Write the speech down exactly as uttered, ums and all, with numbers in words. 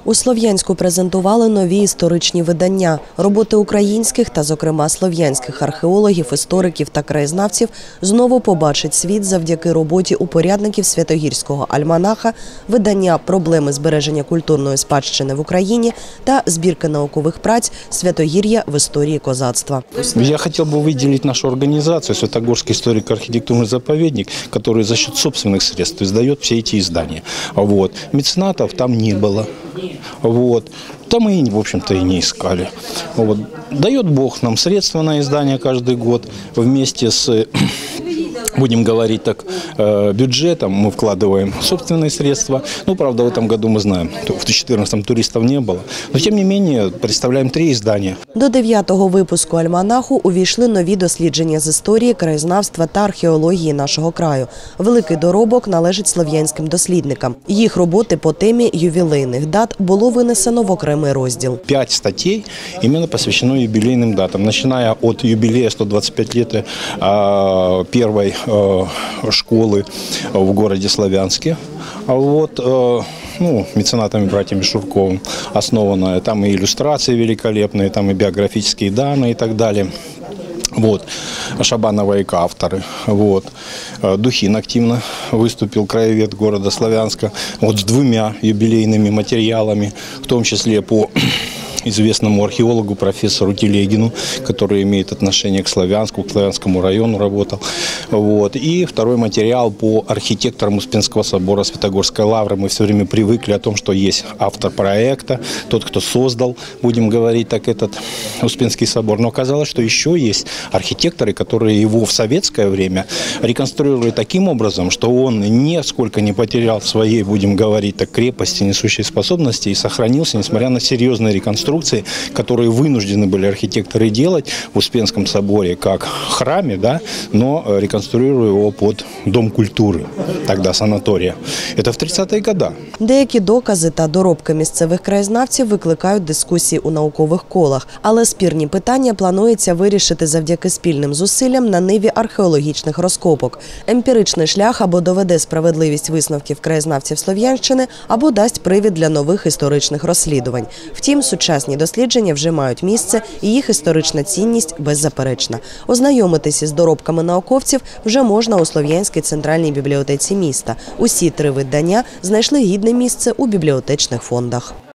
У Слов'янську презентували нові історичні видання. Роботи українських та, зокрема, слов'янських археологів, істориків та краєзнавців знову побачить світ завдяки роботі упорядників Святогірського альманаха, видання «Проблеми збереження культурної спадщини в Україні» та збірки наукових праць «Святогір'я в історії козацтва». Я хотел бы выделить нашу организацию «Святогорский историко-архитектурный заповедник», который за счет собственных средств издает все эти издания. Вот. Меценатов там не было. Вот. Там и, в общем-то, и не искали. Вот. Дает Бог нам средства на издание каждый год вместе с, будем говорить так, бюджетом мы вкладываем собственные средства. Ну, правда, в этом году мы знаем, в две тысячи четырнадцатом туристов не было. Но, тем не менее, представляем три издания. До дев'ятого випуску альманаху увійшли нові дослідження з історії, краєзнавства та археології нашого краю. Великий доробок належить слов'янським дослідникам. Їх роботи по темі ювілейних дат було винесено в окремий розділ. Пять статей именно посвящено юбилейным датам, начиная от юбилея сто двадцать пять лет первой школы в городе Славянске. Вот, ну, меценатами братьями Шурковым основанная. Там и иллюстрации великолепные, там и биографические данные и так далее. Вот. Шабанова и авторы. Вот. Духин активно выступил, краевед города Славянска, вот с двумя юбилейными материалами, в том числе по известному археологу профессору Телегину, который имеет отношение к Славянску, к Славянскому району работал. Вот. И второй материал по архитекторам Успенского собора Святогорской лавры. Мы все время привыкли о том, что есть автор проекта, тот, кто создал, будем говорить так, этот Успенский собор. Но оказалось, что еще есть архитекторы, которые его в советское время реконструировали таким образом, что он нисколько не потерял своей, будем говорить так, крепости, несущей способности и сохранился, несмотря на серьезные реконструкции, которые вынуждены были архитекторы делать в Успенском соборе как храме, да, но реконструируя его под Дом культуры, тогда санатория. Это в тридцатые годы. Деякі докази та доробки місцевих краєзнавців викликають дискусії у наукових колах, але спірні питання планується вирішити завдяки спільним зусиллям на ниві археологічних розкопок. Емпіричний шлях або доведе справедливість висновків краєзнавців Слов'янщини, або дасть привід для нових історичних розслідувань. Втім, сучасні дослідження вже мають місце, і їх історична цінність беззаперечна. Ознайомитися з доробками науковців вже можна у Слов'янській центральній бібліотеці міста. Усі три видання знайшли гідне місце у бібліотечних фондах.